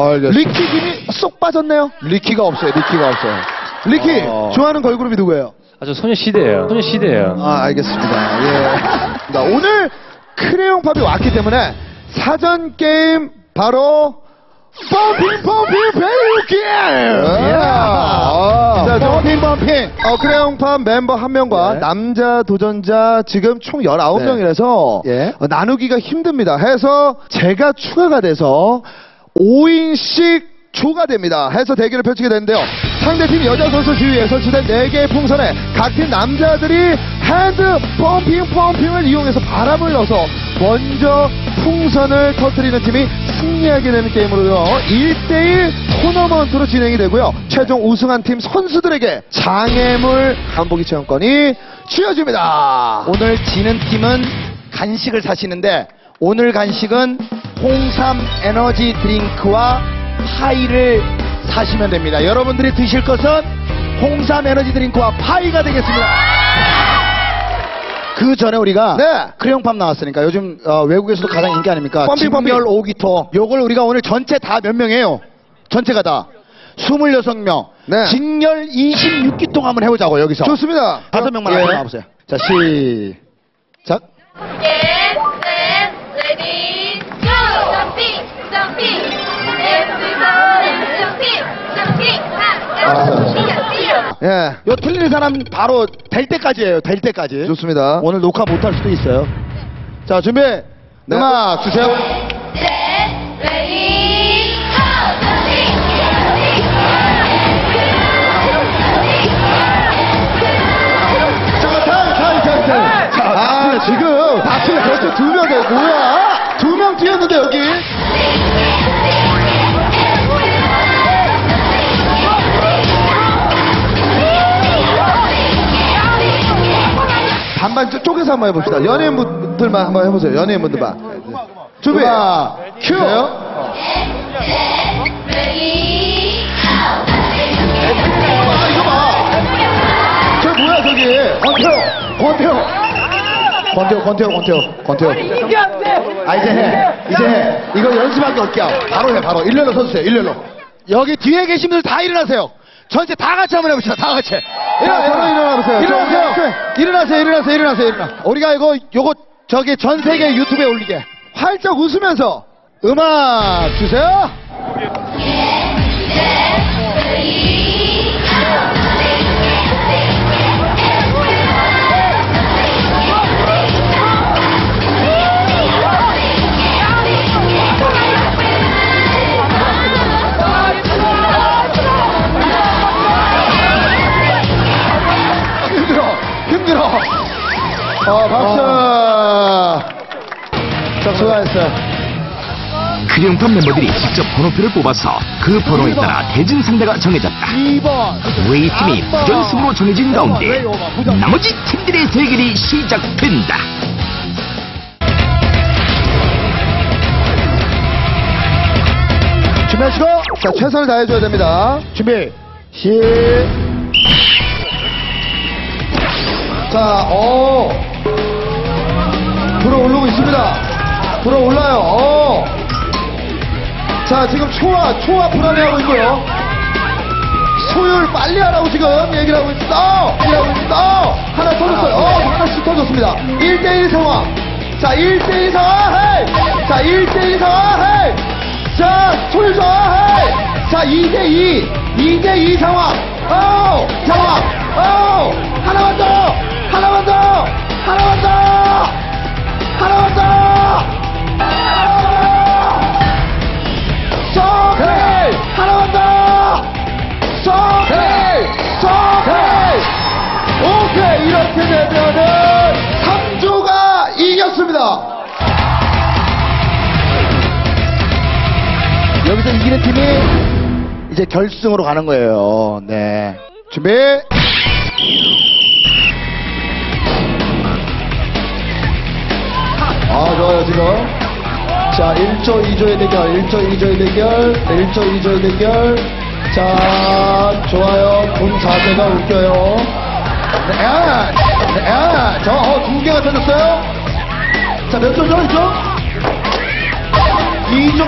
알겠습니다. 리키 김이 쏙 빠졌네요. 리키가 없어요. 리키가 없어요. 리키 좋아하는 걸그룹이 누구예요? 아주 소녀시대예요. 소녀시대예요. 아, 알겠습니다. 예. 오늘 크레용팝이 왔기 때문에 사전 게임 바로 펌핑 베이킹! 자, 펌핑. 크레용팝 멤버 한 명과 남자 도전자 지금 총 19명이라서 나누기가 힘듭니다. 해서 제가 추가가 돼서 5인씩 초과됩니다. 해서 대결을 펼치게 되는데요. 상대팀 여자 선수 주위에 설치된 4개의 풍선에 각 팀 남자들이 핸드 펌핑을 이용해서 바람을 넣어서 먼저 풍선을 터뜨리는 팀이 승리하게 되는 게임으로요. 1대1 토너먼트로 진행이 되고요. 최종 우승한 팀 선수들에게 장애물 한보기 체험권이 주어집니다. 오늘 지는 팀은 간식을 사시는데 오늘 간식은 홍삼 에너지 드링크와 파이를 사시면 됩니다. 여러분들이 드실 것은 홍삼 에너지 드링크와 파이가 되겠습니다. 그 전에 우리가 크레용팝 나왔으니까 요즘 외국에서도 가장 인기 아닙니까? 진열 5기토. 요걸 우리가 오늘 전체 다 몇 명이에요? 전체가 다 26명. 진열 26기통 한번 해보자고 여기서. 좋습니다. 5명만 앞으로 나와보세요. 자, 시작. 레디 고! 점핑! 요 틀리는 사람 바로 될 때까지예요. 될 때까지. 좋습니다. 오늘 녹화 못할 수도 있어요. 자, 준비. 음악 주세요. 레디 아, 지금 다치는 벌써 2명이에요. 뭐야? 2명 뛰었는데 여기. 반반 쪼개서 한번 해봅시다. 연예인분들만 한번 해보세요. 연예인분들만. 준비. 큐. 이거 봐. 저 뭐야 저기. 권태호. 아, 이제 해. 이거 연습하기 어깨야. 바로 해, 바로. 일렬로 서주세요, 일렬로. 여기 뒤에 계신 분들 다 일어나세요. 전체 다 같이 한번 해봅시다. 다 같이. 일어나세요. 우리가 요거 저기 전 세계 유튜브에 올리게. 활짝 웃으면서 음악 주세요. 힘들어. 박수. 자, 수고하셨어요. 크레용팝 멤버들이 직접 번호표를 뽑아서 그 번호에 따라 대진 상대가 정해졌다. 2번. V팀이 부전승으로 정해진 가운데 나머지 팀들의 대결이 시작된다. 준비하시고, 자, 최선을 다해줘야 됩니다. 준비. 자, 불어오르고 있습니다. 불어올라요. 자, 지금 초와 불안해하고 있고요. 소율 빨리 하라고 지금 얘기를 하고 있어. 하나 터졌어요. 하나씩 터졌습니다. 1대1 상황. 자, 1대1 상황. 헤이. 자, 1대1 상황. 헤이. 자, 소율 상황. 헤이. 자, 2대2 상황. 하나만 더. 오케이. 이렇게 되면은 3조가 이겼습니다. 여기서 이기는 팀이 이제 결승으로 가는 거예요. 네. 준비. 좋아요, 지금. 자, 1조, 2조의 대결. 자, 좋아요. 본 자세가 웃겨요. 저, 2개가 터졌어요. 자, 몇 조죠, 2조? 2조.